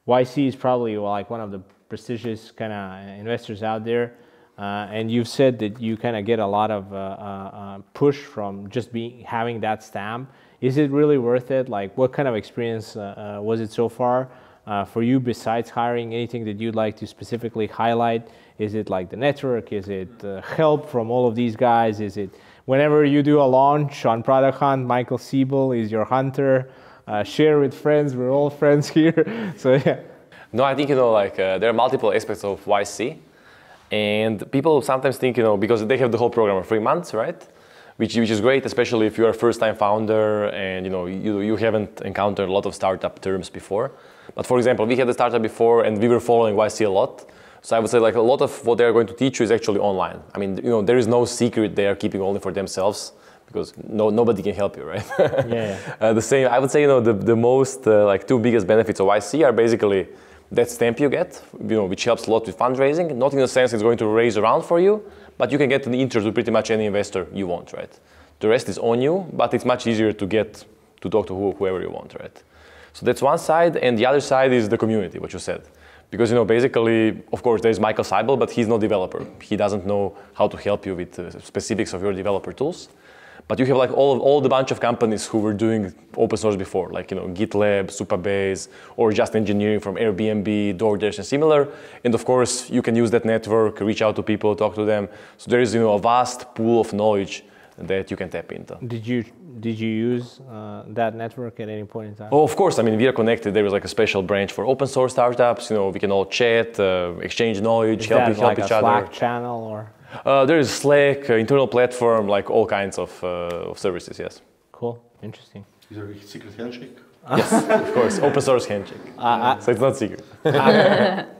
YC is probably like one of the prestigious kind of investors out there. And you've said that you kind of get a lot of push from just having that stamp. Is it really worth it? Like, what kind of experience was it so far for you besides hiring? Anything that you'd like to specifically highlight? Is it like the network? Is it help from all of these guys? Is it whenever you do a launch on Product Hunt, Michael Siebel is your hunter? Share with friends. We're all friends here. So yeah. No, I think, like there are multiple aspects of YC. And people sometimes think, because they have the whole program of 3 months, right? Which is great, especially if you're a first-time founder and you haven't encountered a lot of startup terms before. But for example, we had a startup before and we were following YC a lot. So I would say like a lot of what they're going to teach you is actually online. I mean, there is no secret they are keeping only for themselves because nobody can help you, right? Yeah. The same, I would say, the most like 2 biggest benefits of YC are basically that stamp you get, which helps a lot with fundraising. Not in the sense it's going to raise around for you, but you can get an intro to pretty much any investor you want, right? The rest is on you, but it's much easier to get to talk to whoever you want, right? So that's one side, and the other side is the community, what you said. Because basically, of course, there's Michael Seibel, but he's no developer. He doesn't know how to help you with specifics of your developer tools. But you have like all the bunch of companies who were doing open source before, like GitLab, Supabase, or just engineering from Airbnb, DoorDash, and similar. And of course, you can use that network, reach out to people, talk to them. So there is a vast pool of knowledge that you can tap into. Did you use that network at any point in time? Oh, of course. I mean, we are connected. There is like a special branch for open source startups. We can all chat, exchange knowledge, help each other. Slack channel or? There is Slack, internal platform, like all kinds of services, yes. Cool, interesting. Is there a secret handshake? Yes, of course, open source handshake. So it's not secret.